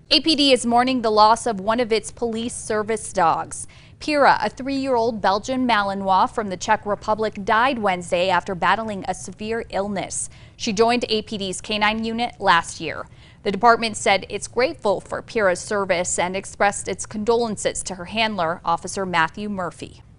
APD is mourning the loss of one of its police service dogs. Pira, a 3-year-old Belgian Malinois from the Czech Republic, died Wednesday after battling a severe illness. She joined APD's canine unit last year. The department said it's grateful for Pira's service and expressed its condolences to her handler, Officer Matthew Murphy.